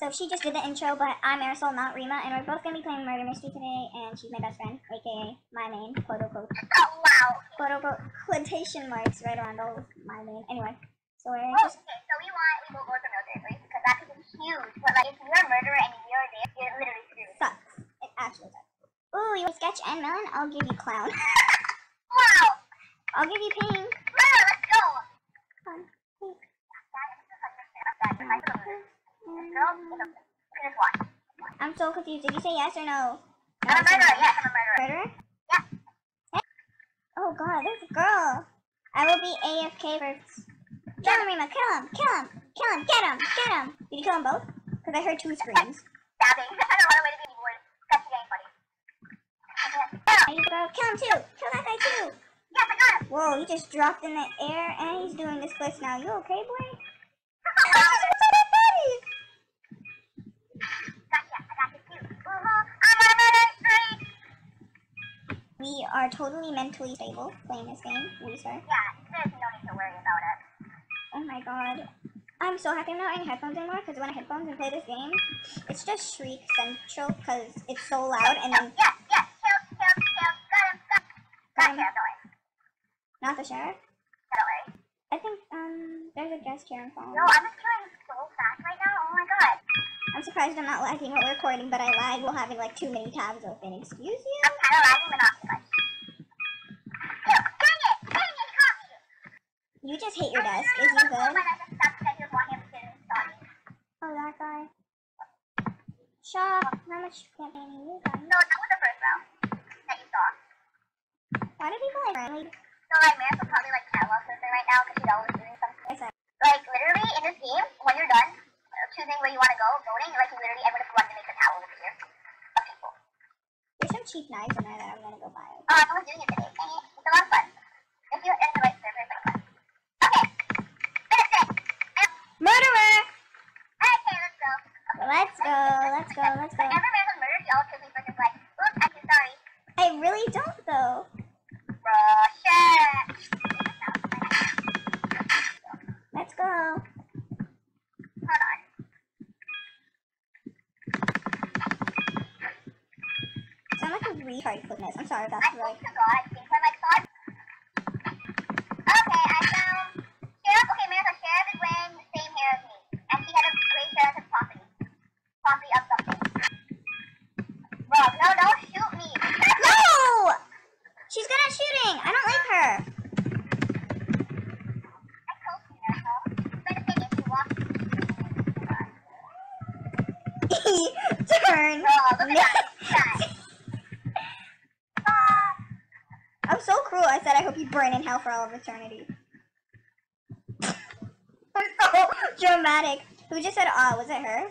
So she just did the intro, but I'm Marisol, not Rima, and we're both going to be playing Murder Mystery today, and she's my best friend, aka my main, quote unquote. Oh, wow. Quote unquote, quotation marks right around all of my main. Anyway, so we're just... Okay, so we will go for military, because that is huge, but like, if you're a murderer and you're there, you're literally screwed. Sucks. It actually sucks. Ooh, you want sketch and melon? I'll give you clown. Wow. I'll give you pink. Wow, let's go. Fun. Pink. I'm so confused. Did you say yes or no? I'm a murderer, yes, I'm a murderer. Murderer? Yeah. Hey. Oh god, there's a girl. I will be AFK first. Kill him, Rima, kill him, kill him, kill him, get him, get him. Did you kill them both? Because I heard two screams. Stabbing. I don't want to wait to be bored. That's getting funny. There you go. Kill him too. Kill that guy too. Yes, I got him. Whoa, he just dropped in the air and he's doing the splits now. You okay, boy? We are totally mentally stable playing this game. We start. Yeah, there's no need to worry about it. Oh my god. I'm so happy I'm not wearing headphones anymore, because when I headphones and play this game, it's just shriek central because it's so loud and then... Yes, kill, got him. Not the sheriff? Don't worry. I think, there's a guest here on phone. No, I'm just killing so fast right now, oh my god. I'm surprised I'm not lagging while recording, but I lag while having like too many tabs open. Excuse you? I'm kind of lagging, but not too much. Ew, dang it, he caught me. You just hate your desk. Is you good? Oh, that guy. Shop. How much campaigning you guys? No, that was the first round that you saw. Why do people like friendly? So like Marisol probably like catalogs with her right now because she's always doing something. Like literally in this game, when you're done choosing where you want to go, voting, like literally everyone just runs to make a towel over here of people. There's some cheap knives in there that I'm gonna go buy. No one's doing it today. Dang it. It's a lot of fun. If you're in the right server, it's like fun. Okay. Finish it. Murderer! Okay, let's go. Let's go. Whenever Marisol murders, you all kill me first. It's like, oops, I'm too sorry. I really don't though. Shit. Let's go. Hold on. Sound like a retard quickness. I'm sorry, that's I right. think I think my mic thought. Okay, I found Sheriff. Okay, Marisol, Sheriff is wearing the same hair as me. And she had a gray sheriff of property. Property of something. Bro, no, don't shoot me. No! She's good at shooting. I don't like her. I told you, Marisol. But the thing is, you walk. Turn. Bro, look at that. I'm so cruel. I said I hope you burn in hell for all of eternity. I'm so dramatic. Who just said was it her?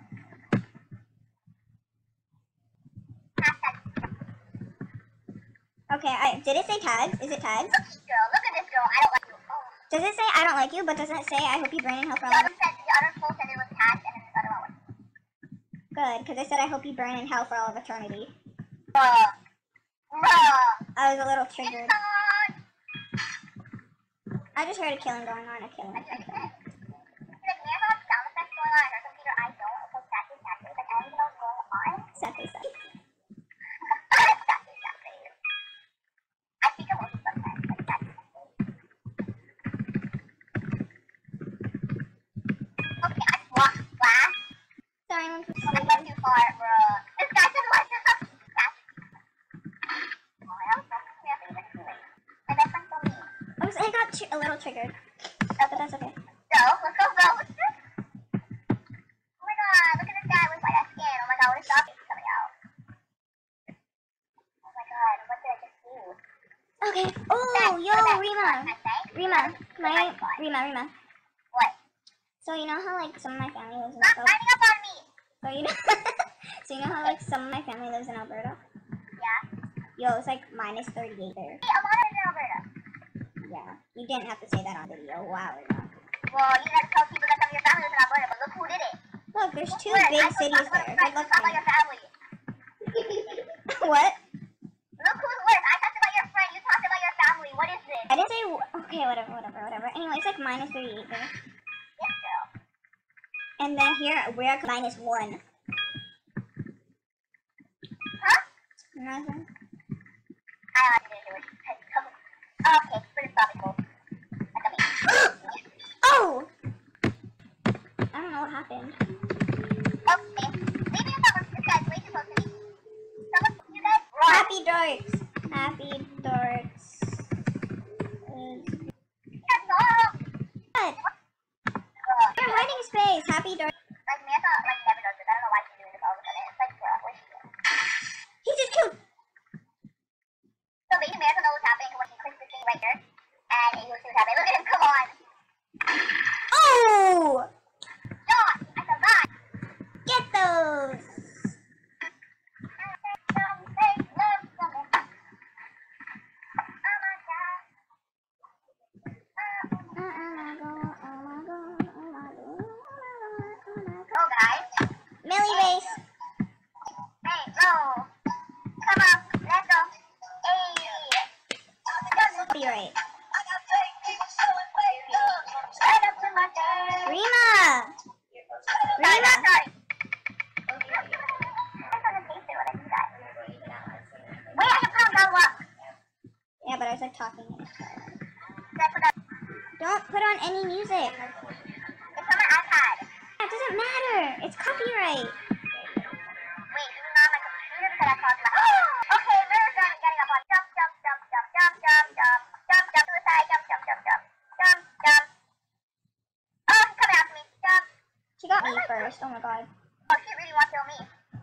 Okay, did it say tags? Is it tags? Look at this girl. I don't like you. Oh. Does it say I don't like you, but doesn't it say I hope you burn in hell for all The of other poll said it was tagged, and then this other one was. Good, because I said I hope you burn in hell for all of eternity. Bruh. I was a little triggered. It's on. I just heard a killing going on, a killing. Like, there's all sound effects going on on her computer. I don't. It's like exactly. Like, I don't even know what's going on. Exactly. Exactly. I speak emotions sometimes. Like, exactly. Okay, I just walked fast. Sorry, I'm I went too far, bruh. This guy said, what? I got a little triggered, but that's okay. So, let's go, bro. What's this? Oh my god, look at this guy with white skin. Oh my god, what is that coming out? Oh my god, what did I just do? Okay. Oh, yo, Rima. What? So you know how like some of my family lives in Stop climbing up on me! So you know how like some of my family lives in Alberta? Yeah. Yo, it's like -38 there. Hey, a lot of it in Alberta. Yeah, you didn't have to say that on video. Wow, Rima. Well, you gotta tell people that some of your family lives in Alberta, but look who did it. Look, there's two big cities there. Good luck about your family. What? Look who's worse. I talked about your friend. You talked about your family. What is this? I didn't say. Okay, whatever. Anyway, it's like -38 there. Yes, girl. And then here, we're -1. Huh? Nothing. I don't know what to do. Okay, we're just stopping. Oh! I don't know what happened. Okay. Maybe someone, this guy's way too close to me. Someone, you guys, run. Happy darks. Happy darks. Yes, no. What? You're hiding space. Happy darks. Like, Manta, like, never does this. I don't know why she's doing this all of a sudden. It's like, bro, what's she doing? He just killed. So basically, Manta knows what's happening when she clicks this thing right here. And he will see what's happening. Look at him, come on. Oh! John, I survived. Get those. Oh, guys. Millie race. Hey, bro. Come on, let's go. Hey. Copyright. Right up to my day. Rima. Rima. Sorry. I'm gonna taste it when I do that. Wait, I can put on ROBLOX. Yeah, but I was like talking. Should I put on? Don't put on any music. It's on my iPad. It doesn't matter. It's copyright. Wait, this is not my computer because I talked about. Okay, mirror gun getting up on jump, jump, jump, jump, jump, jump, jump, jump, jump to the side, jump, jump, jump, jump, jump, jump. Oh, he's coming after me. Jump. She got me first. Oh my god. Oh, she really wants to kill me.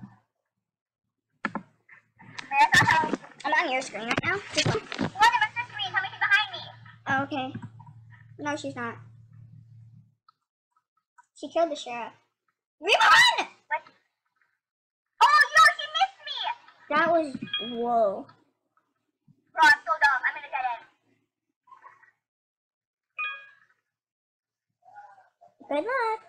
Mirror gun, help. I'm on your screen right now. This one. She wasn't my sister screen. Tell me she's behind me. Oh, okay. No, she's not. She killed the sheriff. Rima, run! What? Oh, yo, she missed me. That was whoa. Bro, I'm so dumb. I'm in a dead end. Good luck.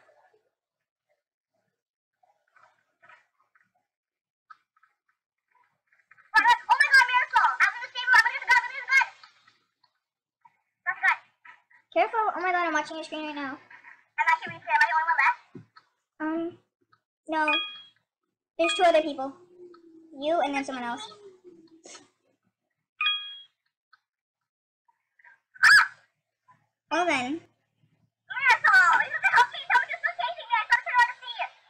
Oh my god, miracle! I'm gonna save him. I'm gonna use the gun. I'm gonna use the gun. That's the gun. Careful. Oh my god, I'm watching your screen right now. I'm actually replay. Am I the only one left? No. There's 2 other people. You and then someone else. Well then. Miracle! You have to help me. Someone just still chasing me. I thought I wanted to see it.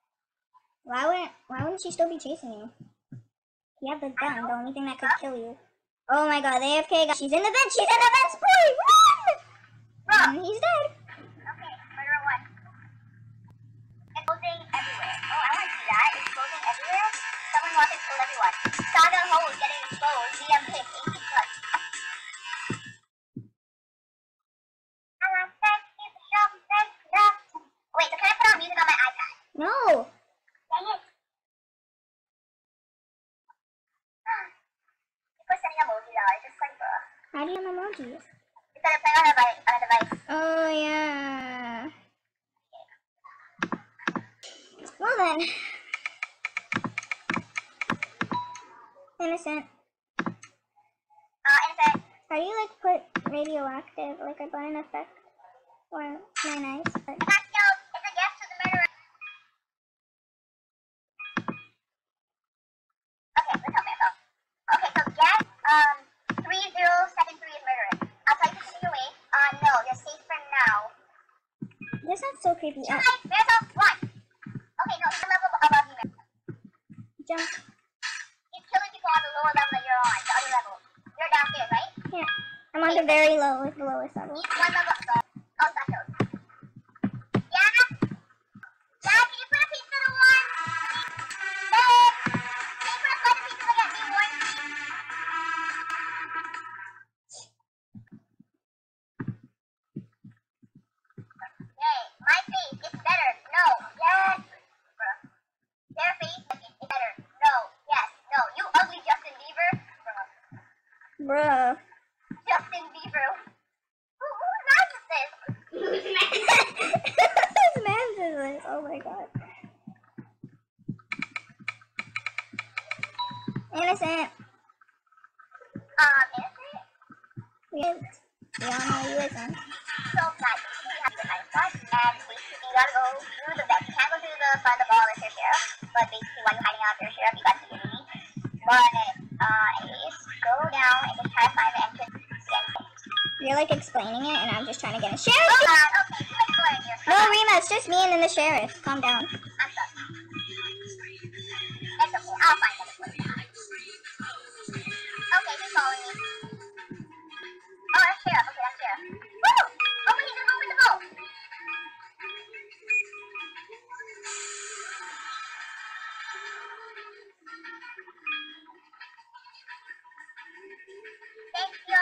Why wouldn't she still be chasing you? You have the gun, the only thing that could kill you. Oh my god, the AFK guy. She's in the vent! She's in the vent! Boy, run! And he's dead. Okay, murderer 1. Exposing everywhere. Oh, I want to see that. Exposing everywhere? Someone wants to expose everyone. Saga hole getting exposed. DM pick 18 plus. Wait, so can I put on music on my iPad? No. Dang it. People are sending emojis out. It's just like, bruh. How do you have emojis? Instead of playing on a device. Oh yeah. Well then. Innocent. Innocent. How do you like put radioactive, like a button effect? Or nice? Not killed. It's a guess to the murderer. Okay, let's help myself. Okay, so guess 3073 is murderous. I'll tell you to take away. No, you're safe for now. This sounds so creepy. Two life, miracle, 1. Okay, no, he's a level above you, miracle. Jump. He's killing people on the lower level that you're on, the other level. You're downstairs, right? Yeah. I'm on the very low, like the lowest level. He's 1 level above. Oh, that kills. Yeah? Dad, can you put a pizza to 1? Babe! Can you put a slice of pizza to get me 1, please? Yay, my face is better. No, yes. Bruh. Their face is better. No, yes, no. You ugly Justin Bieber. Bruh. Justin Bieber. Whose mouth is this? Whose man's is this? Oh my god. Innocent. Innocent? Yes. We all know you isn't. So bad. You have to get my spot, and basically you gotta go through the vent. like explaining it, and I'm just trying to get a sheriff. Oh god, okay, you explain here. No, Rima, it's just me and then the sheriff. Calm down. I'm sorry. It's okay, I'll find him. Okay, he's following me. Oh, that's sheriff. Okay, that's sheriff. Woo! Oh, wait, he's gonna go with the boat. Thank you.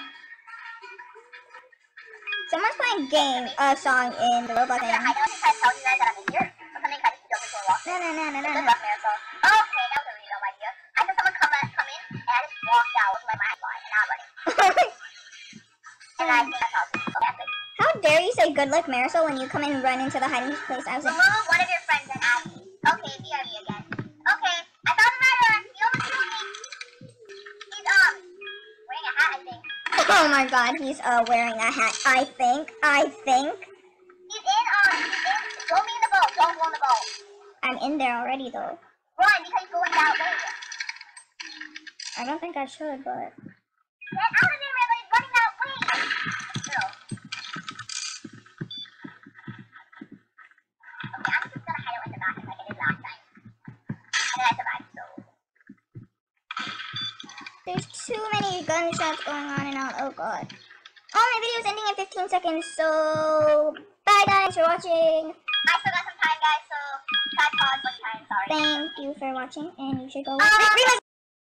Someone's playing song in the Roblox I game. know I'm trying to tell you guys that I'm in here, or something, I just jump into a wall. No. Good luck, Miracle. Okay, that was a really dumb idea. I saw someone come in, and I just walked out with my mind flying, and now I'm running. And I think that's how it's fantastic. How dare you say good luck, Marisol, when you come and run into the hiding place I was in? Remove one of your friends and add me. Okay, BRB again. Okay, I found a murderer. He almost killed me. He's, wearing a hat, I think. Oh my god, he's wearing a hat. I think. He's in, throw me in the boat. Don't blow in the boat. I'm in there already though. Run, because he's going that way. I don't think I should, but... Get out of there, man, he's running that way. Still. Okay, I'm just gonna hide it in the bathroom like I did last time. And then I survived, so. There's too many gunshots going on and out. Oh god. Oh, my video's ending in 15 seconds, so... Bye guys for watching. I still got some time, guys, so. Pause one time, sorry. Thank you for watching, and you should go...